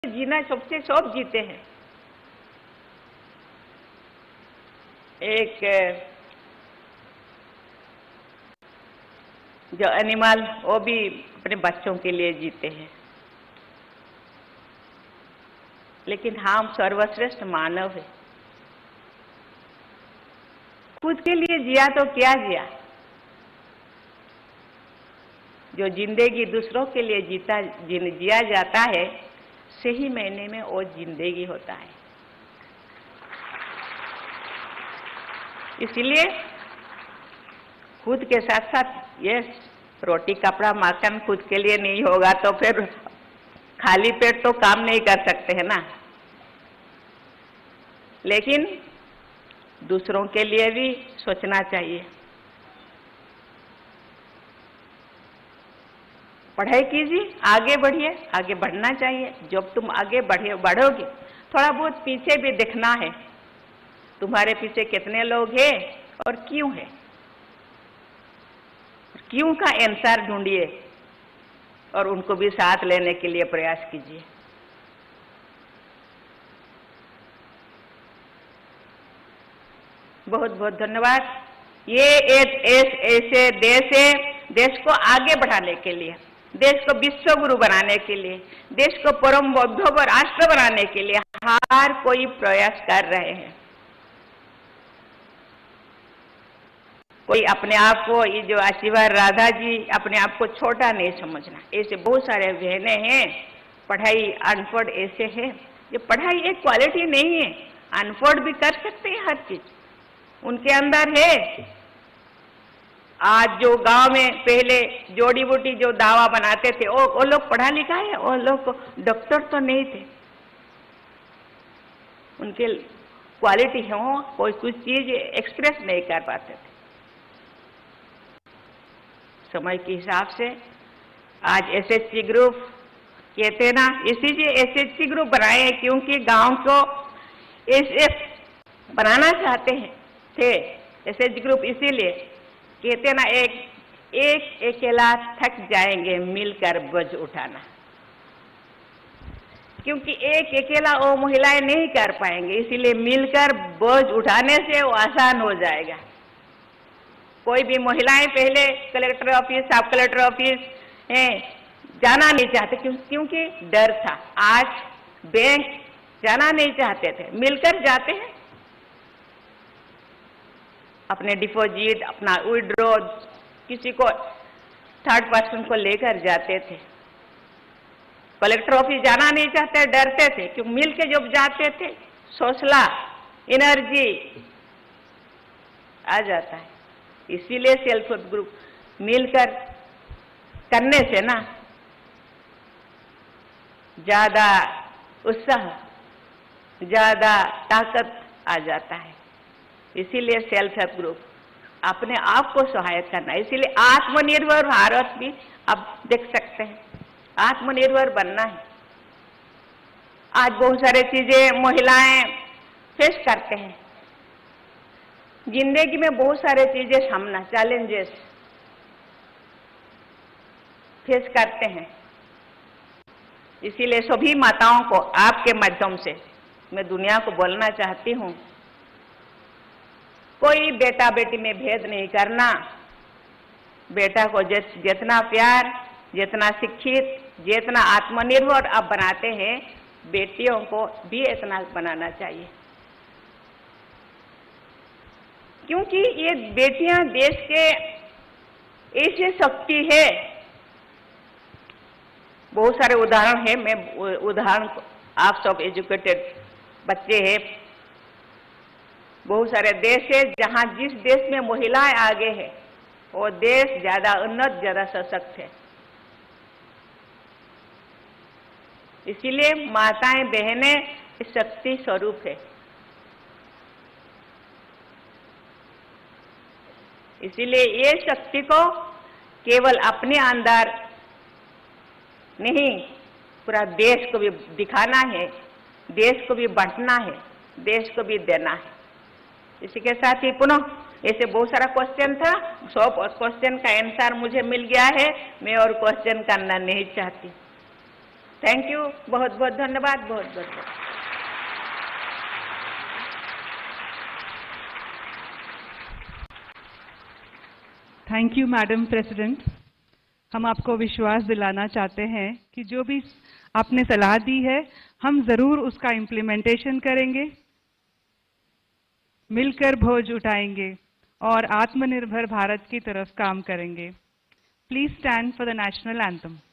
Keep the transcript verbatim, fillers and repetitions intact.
जीना सबसे सब जीते हैं। एक जो एनिमल वो भी अपने बच्चों के लिए जीते हैं, लेकिन हम सर्वश्रेष्ठ मानव है। खुद के लिए जिया तो क्या जिया। जो जिंदगी दूसरों के लिए जीता जिया जाता है, सही महीने में वो जिंदगी होता है। इसलिए खुद के साथ साथ ये रोटी कपड़ा मकान खुद के लिए नहीं होगा तो फिर खाली पेट तो काम नहीं कर सकते हैं ना। लेकिन दूसरों के लिए भी सोचना चाहिए। पढ़ाई कीजिए, आगे बढ़िए, आगे बढ़ना चाहिए। जब तुम आगे बढ़े बढ़ोगे, थोड़ा बहुत पीछे भी देखना है, तुम्हारे पीछे कितने लोग हैं और क्यों है। क्यों का आंसर ढूंढिए और उनको भी साथ लेने के लिए प्रयास कीजिए। बहुत बहुत धन्यवाद। ये एक ऐसे देश है, देश को आगे बढ़ाने के लिए, देश को विश्व गुरु बनाने के लिए, देश को परम बौद्ध राष्ट्र बनाने के लिए हर कोई प्रयास कर रहे हैं। कोई अपने आप को, ये जो आशीर्वाद राधा जी, अपने आप को छोटा नहीं समझना। ऐसे बहुत सारे बहनें हैं, पढ़ाई अनपढ़ ऐसे हैं। ये पढ़ाई एक क्वालिटी नहीं है, अनपढ़ भी कर सकते हैं हर चीज, उनके अंदर है। आज जो गांव में पहले जोड़ी बूटी जो दावा बनाते थे, वो वो लोग पढ़ा लिखा है, वो लोग डॉक्टर तो नहीं थे, उनके क्वालिटी है, वो कोई कुछ चीज एक्सप्रेस नहीं कर पाते थे। समय के हिसाब से आज एसएचजी ग्रुप कहते हैं ना, इसीलिए एसएचजी ग्रुप बनाए हैं क्योंकि गांव को ऐसे बनाना चाहते हैं थे। एसएचजी ग्रुप इसीलिए कहते हैं ना, एक एक अकेला थक जाएंगे, मिलकर बोझ उठाना। क्योंकि एक अकेला वो महिलाएं नहीं कर पाएंगे, इसीलिए मिलकर बोझ उठाने से वो आसान हो जाएगा। कोई भी महिलाएं पहले collector office, sub collector office जाना नहीं चाहते, क्यों? क्योंकि डर था। आज बैंक जाना नहीं चाहते थे, मिलकर जाते हैं। अपने डिपॉजिट, अपना विड्रॉ, किसी को थर्ड पर्सन को लेकर जाते थे। कलेक्टर ऑफिस जाना नहीं चाहते, डरते थे, क्यों? मिल के जब जाते थे, हौसला, एनर्जी आ जाता है। इसीलिए सेल्फ हेल्प ग्रुप मिलकर करने से ना ज्यादा उत्साह, ज्यादा ताकत आ जाता है। इसीलिए सेल्फ हेल्प ग्रुप अपने आप को सहायक करना है। इसीलिए आत्मनिर्भर भारत भी अब देख सकते हैं, आत्मनिर्भर बनना है। आज बहुत सारी चीजें महिलाएं फेस करते हैं, जिंदगी में बहुत सारे चीजें सामना, चैलेंजेस फेस करते हैं। इसीलिए सभी माताओं को आपके माध्यम से मैं दुनिया को बोलना चाहती हूँ, कोई बेटा बेटी में भेद नहीं करना। बेटा को जितना प्यार, जितना शिक्षित, जितना आत्मनिर्भर आप बनाते हैं, बेटियों को भी इतना बनाना चाहिए। क्योंकि ये बेटियां देश के ऐसी शक्ति है। बहुत सारे उदाहरण है, मैं उदाहरण, आप सब एजुकेटेड बच्चे हैं। बहुत सारे देश है जहां जिस देश में महिलाएं आगे है, वो देश ज्यादा उन्नत, ज्यादा सशक्त है। इसीलिए माताएं बहनें शक्ति स्वरूप है। इसीलिए ये शक्ति को केवल अपने अंदर नहीं, पूरा देश को भी दिखाना है, देश को भी बांटना है, देश को भी देना है। इसी के साथ ही पुनः ऐसे बहुत सारा क्वेश्चन था, सब क्वेश्चन का आंसर मुझे मिल गया है, मैं और क्वेश्चन करना नहीं चाहती। थैंक यू, बहुत बहुत धन्यवाद, बहुत बहुत। Thank you madam president. हम आपको विश्वास दिलाना चाहते हैं कि जो भी आपने सलाह दी है हम जरूर उसका इम्प्लीमेंटेशन करेंगे, मिलकर बोझ उठाएंगे और आत्मनिर्भर भारत की तरफ काम करेंगे। Please stand for the national anthem.